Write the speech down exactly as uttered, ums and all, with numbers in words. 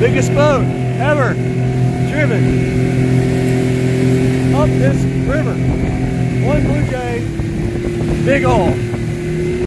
Biggest boat ever driven up this river. One Blue Jay, big hole.